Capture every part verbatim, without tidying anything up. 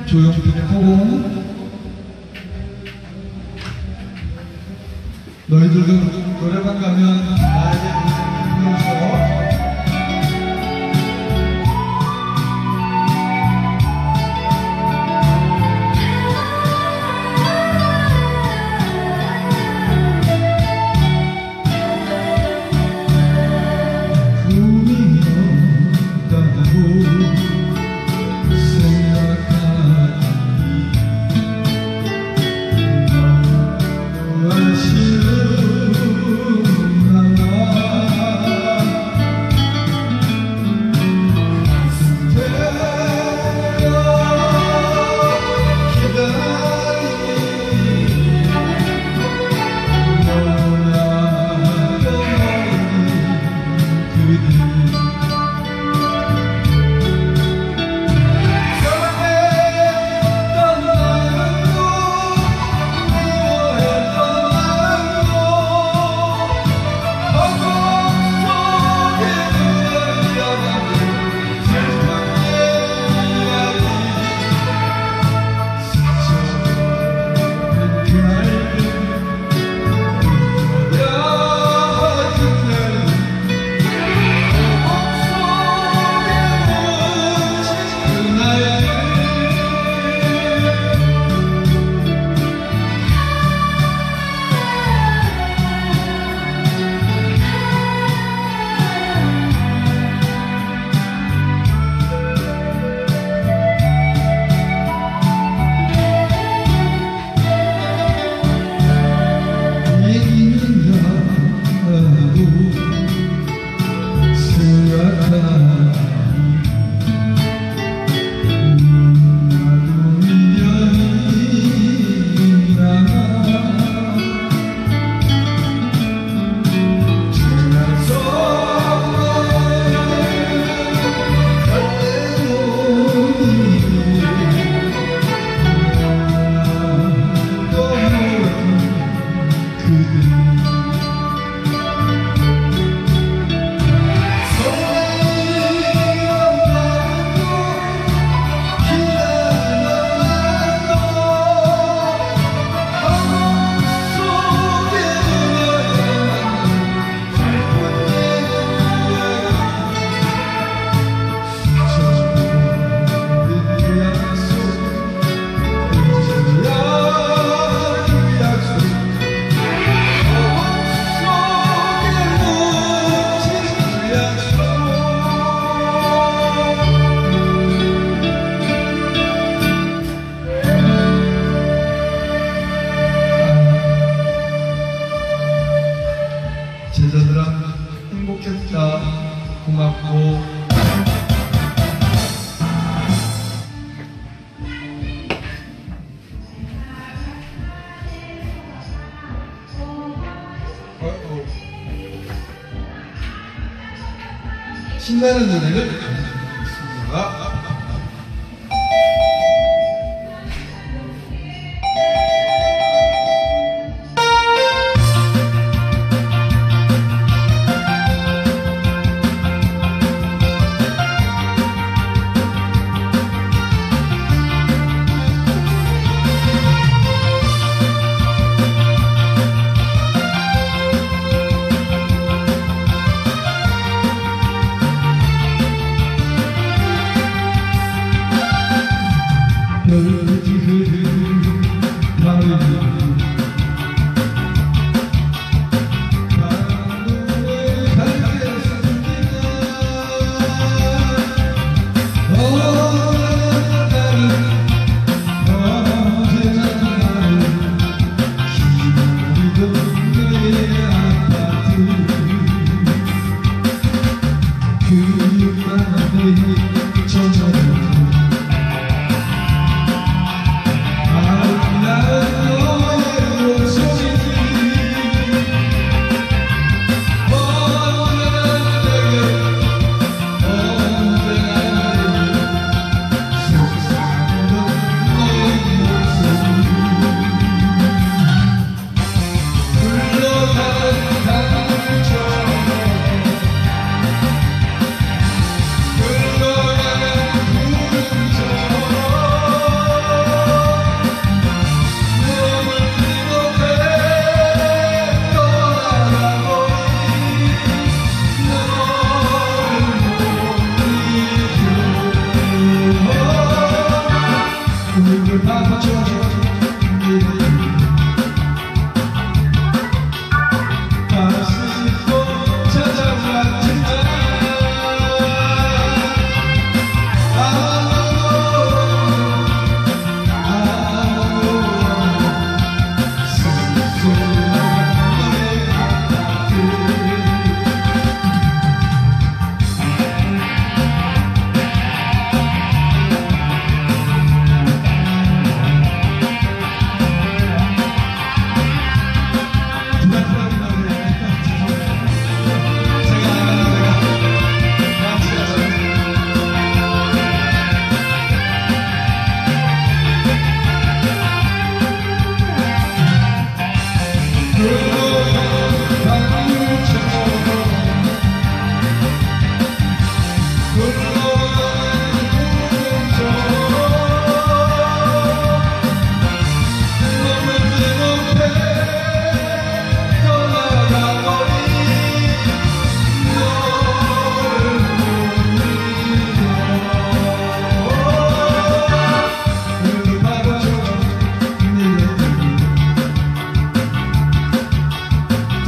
조용필의 허공. 너희들도 노래방 가면 나에게 부르면서 제자들아 행복했다. 고맙고. 신나는 노래를 부르겠습니다.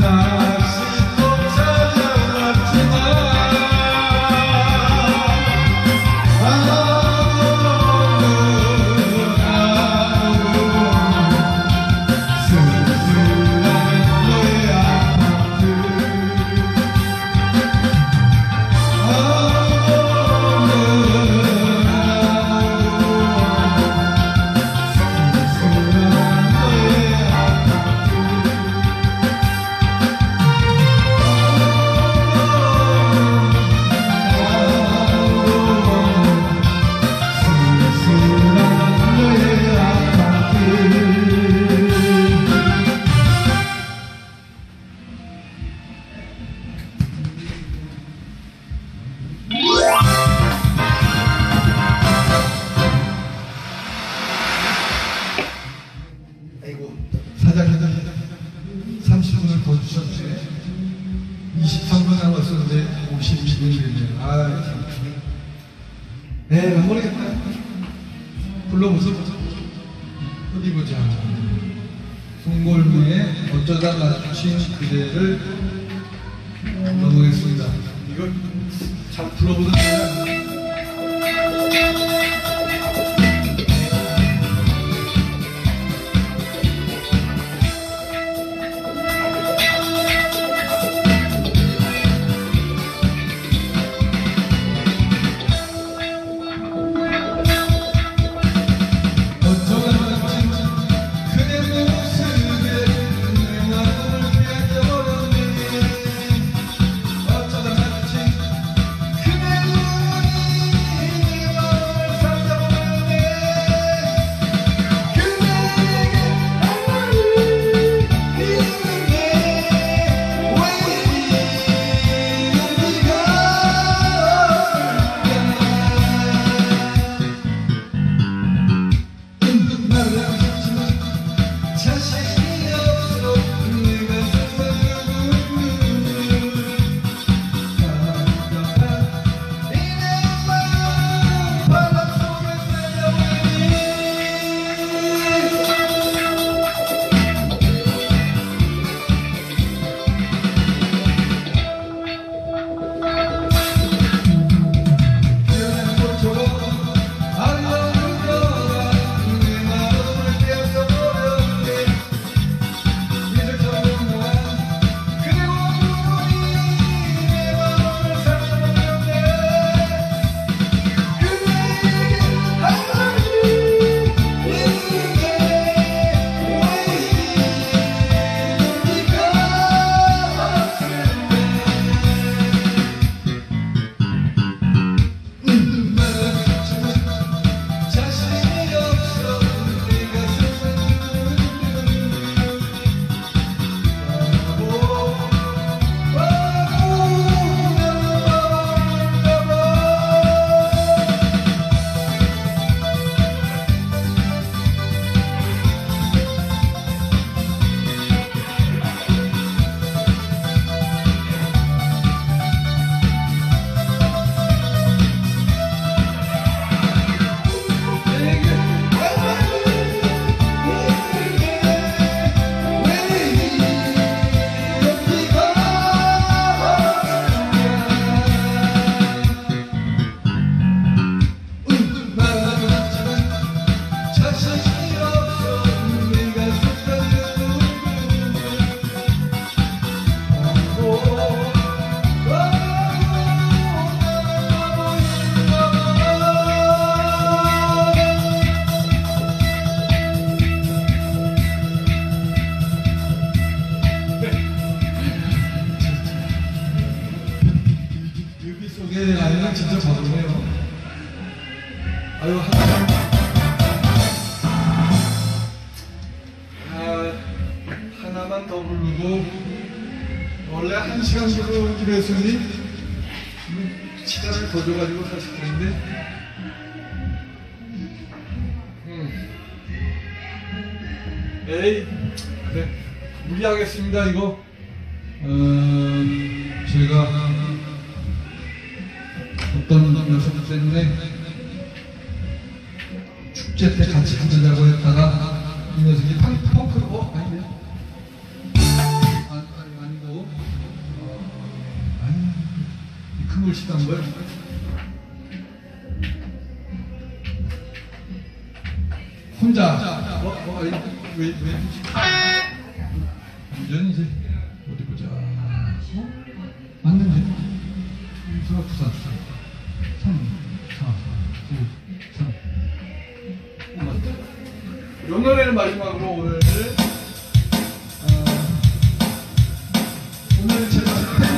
삼십 분을 더 주셨지. 이십삼 분 남았었는데 오십이 분 됐네요. 아, 참. 네, 안 모르겠다. 불러보세요. 어디 보자. 송골무의 어쩌다 마주친 그대를 넘어가겠습니다. 이걸 잘 불러보던 거야. 예, 아이는 진짜 바보네요. 아유, 하나만. 아, 하나만 더 부르고, 원래 한 시간 부르기로 했으니, 시간을 더 줘가지고 사실 그런데, 음. 에이, 그래. 무리하겠습니다, 이거. 어, 제가, 어떤 녀석 때문에 축제 때 같이 부르자고 했다가 이 녀석이 펑크로 어? 아니네. 아, 아니, 아니. 시간 걸 혼자 어, 어, 왜, 왜, 왜 완전 이제 어디 보자. 어? 맞는데? 수학 부산 삼, 사, 구, 삼. 맞다. 오늘의 마지막으로 오늘 어, 오늘 제가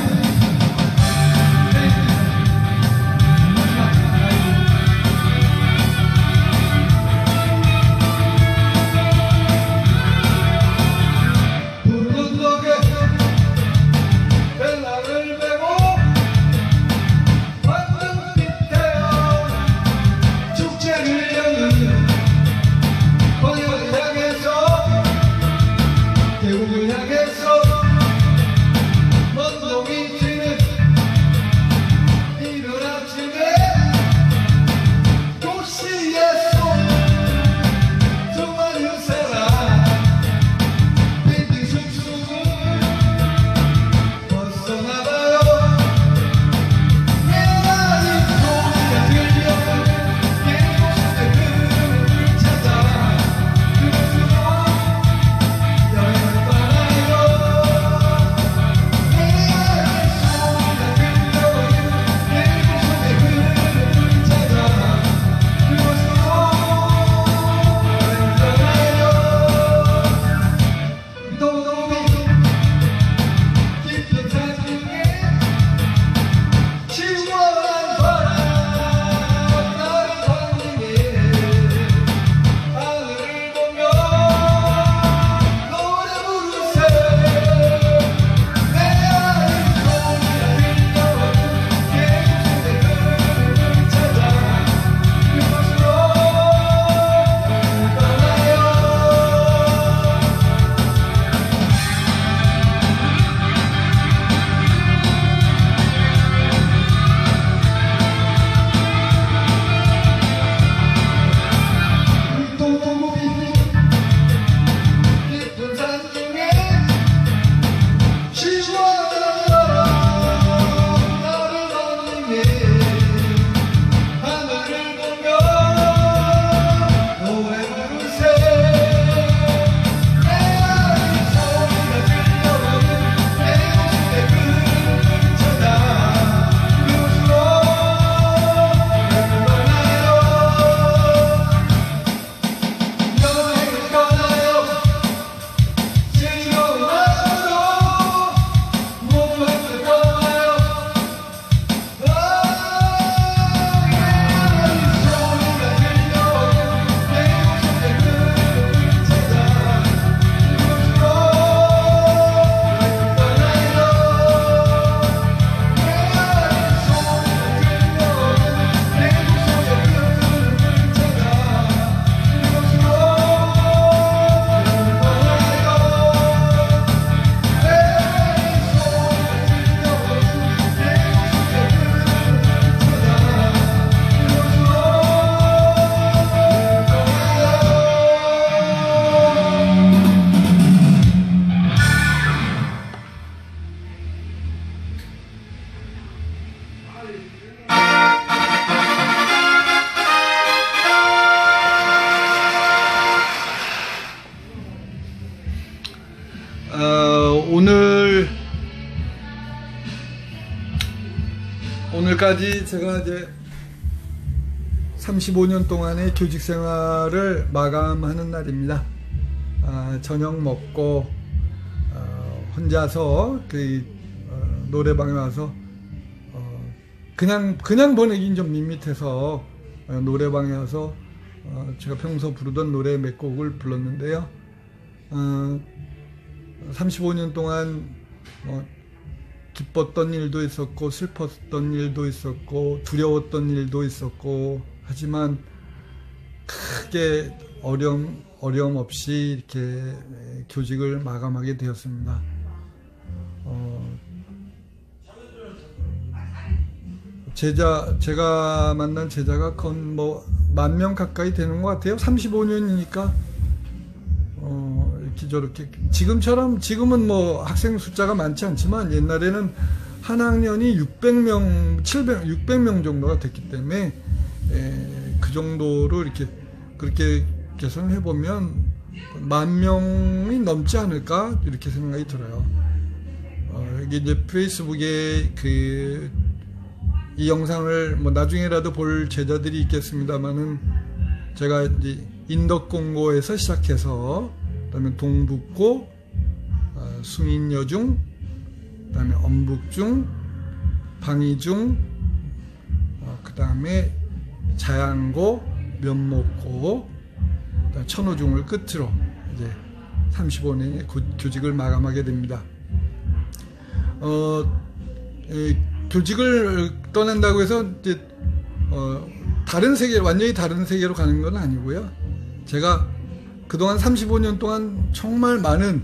어, 오늘 오늘까지 제가 이제 삼십오 년 동안의 교직 생활을 마감하는 날입니다. 아, 저녁 먹고 어, 혼자서 그 어, 노래방에 와서 어, 그냥 그냥 보내긴 좀 밋밋해서 어, 노래방에 와서 어, 제가 평소 부르던 노래 몇 곡을 불렀는데요. 어, 삼십오 년 동안 어, 기뻤던 일도 있었고 슬펐던 일도 있었고 두려웠던 일도 있었고 하지만 크게 어려움, 어려움 없이 이렇게 교직을 마감하게 되었습니다. 어, 제자, 제가 만난 제자가 건 뭐 만 명 가까이 되는 것 같아요. 삼십오 년이니까 어, 이렇게 저렇게 지금처럼 지금은 뭐 학생 숫자가 많지 않지만 옛날에는 한 학년이 육백 명, 칠백, 육백 명 정도가 됐기 때문에 에, 그 정도로 이렇게 그렇게 계산해 보면 만 명이 넘지 않을까 이렇게 생각이 들어요. 어, 이게 이제 페이스북에 그 이 영상을 뭐 나중에라도 볼 제자들이 있겠습니다만은 제가 이제 인덕공고에서 시작해서 그다음에 동북고, 어, 숭인여중, 그다음에 엄북중, 방이중, 어, 그다음에 자양고, 면목고, 그다음에 천호중을 끝으로 이제 삼십오 년의 교직을 마감하게 됩니다. 어, 이, 교직을 떠난다고 해서 이제 어, 다른 세계, 완전히 다른 세계로 가는 건 아니고요. 제가 그동안 삼십오 년 동안 정말 많은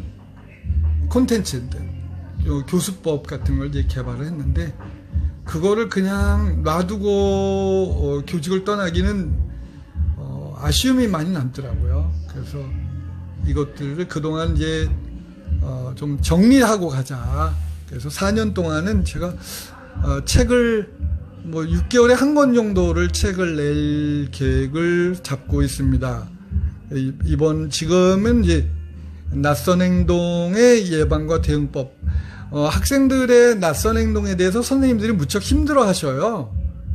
콘텐츠들, 교수법 같은 걸 이제 개발을 했는데, 그거를 그냥 놔두고 어, 교직을 떠나기는 어, 아쉬움이 많이 남더라고요. 그래서 이것들을 그동안 이제 어, 좀 정리하고 가자. 그래서 사 년 동안은 제가 어, 책을 뭐 육 개월에 한 권 정도를 책을 낼 계획을 잡고 있습니다. 이, 이번 지금은 이제 낯선 행동의 예방과 대응법. 어, 학생들의 낯선 행동에 대해서 선생님들이 무척 힘들어 하셔요.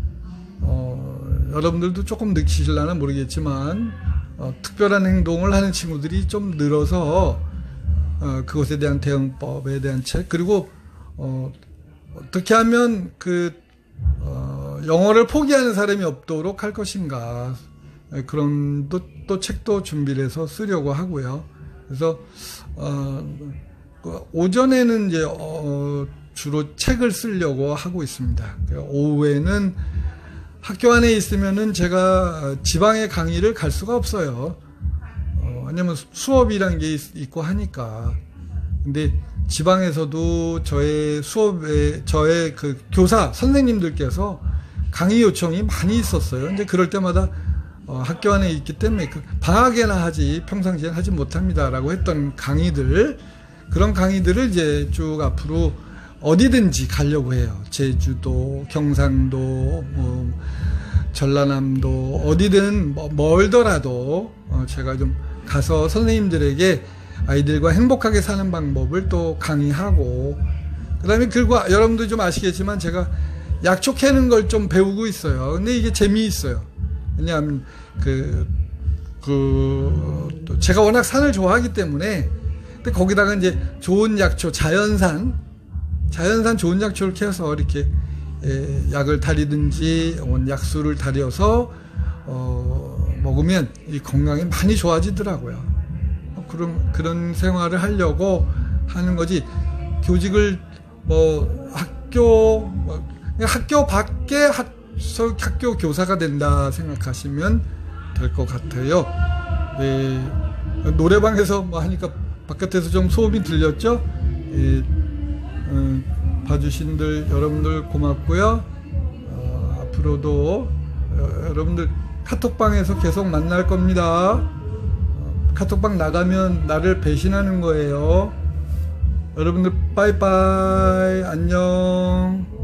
어, 여러분들도 조금 느끼실려나 모르겠지만 어, 특별한 행동을 하는 친구들이 좀 늘어서 어, 그것에 대한 대응법에 대한 책, 그리고 어, 어떻게 하면 그 어, 영어를 포기하는 사람이 없도록 할 것인가, 그런 또, 또 책도 준비를 해서 쓰려고 하고요. 그래서 어, 오전에는 이제 어, 주로 책을 쓰려고 하고 있습니다. 오후에는 학교 안에 있으면은 제가 지방에 강의를 갈 수가 없어요. 어, 왜냐면 수업이란 게 있, 있고 하니까. 근데 지방에서도 저의 수업에, 저의 그 교사, 선생님들께서 강의 요청이 많이 있었어요. 근데 그럴 때마다 어, 학교 안에 있기 때문에 그 방학에나 하지 평상시에는 하지 못합니다라고 했던 강의들, 그런 강의들을 이제 쭉 앞으로 어디든지 가려고 해요. 제주도, 경상도, 뭐 전라남도, 어디든 뭐 멀더라도 어, 제가 좀 가서 선생님들에게 아이들과 행복하게 사는 방법을 또 강의하고, 그 다음에 그리고 여러분도 좀 아시겠지만 제가 약초 캐는 걸 좀 배우고 있어요. 근데 이게 재미있어요. 왜냐하면 그, 그, 또 제가 워낙 산을 좋아하기 때문에, 근데 거기다가 이제 좋은 약초, 자연산, 자연산 좋은 약초를 캐서 이렇게 예, 약을 다리든지 약수를 다려서 어, 먹으면 이 건강이 많이 좋아지더라고요. 그런, 그런 생활을 하려고 하는 거지, 교직을 뭐 학교, 뭐 학교 밖에 학, 학교 교사가 된다 생각하시면 될 것 같아요. 네, 노래방에서 뭐 하니까 바깥에서 좀 소음이 들렸죠? 예, 어, 봐주신들 여러분들 고맙고요. 어, 앞으로도 어, 여러분들 카톡방에서 계속 만날 겁니다. 카톡방 나가면 나를 배신하는 거예요. 여러분들 빠이빠이, 안녕.